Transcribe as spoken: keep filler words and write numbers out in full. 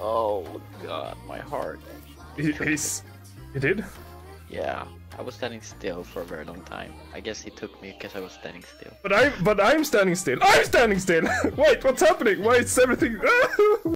Oh god, my heart. He, he's... He did? Yeah, I was standing still for a very long time. I guess he took me because I was standing still. But I, but I'm standing still. I'm standing still. Wait, what's happening? Why is everything?